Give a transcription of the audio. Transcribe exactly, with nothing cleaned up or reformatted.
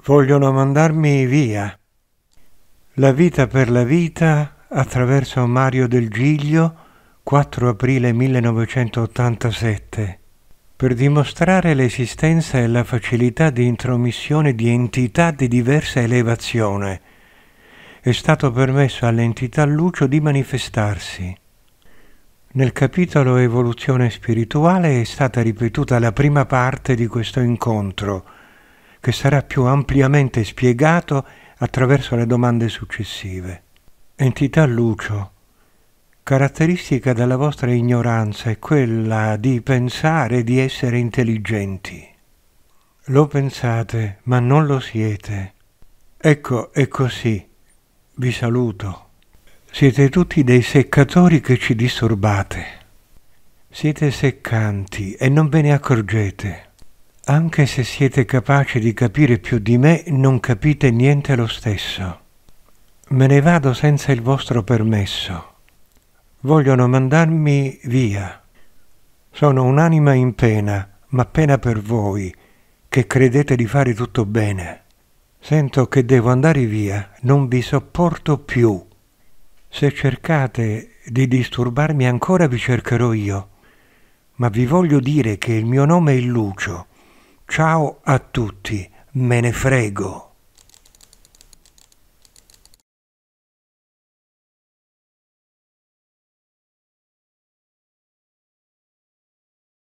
Vogliono mandarmi via. La vita per la vita attraverso Mario Del Giglio, quattro aprile millenovecentottantasette. Per dimostrare l'esistenza e la facilità di intromissione di entità di diversa elevazione, è stato permesso all'entità Lucio di manifestarsi. Nel capitolo Evoluzione spirituale è stata ripetuta la prima parte di questo incontro, che sarà più ampiamente spiegato attraverso le domande successive. Entità Lucio, caratteristica della vostra ignoranza è quella di pensare di essere intelligenti. Lo pensate, ma non lo siete. Ecco, è così. Vi saluto. Siete tutti dei seccatori che ci disturbate. Siete seccanti e non ve ne accorgete. Anche se siete capaci di capire più di me, non capite niente lo stesso. Me ne vado senza il vostro permesso. Vogliono mandarmi via. Sono un'anima in pena, ma pena per voi, che credete di fare tutto bene. Sento che devo andare via, non vi sopporto più. Se cercate di disturbarmi ancora vi cercherò io, ma vi voglio dire che il mio nome è Lucio. Ciao a tutti, me ne frego.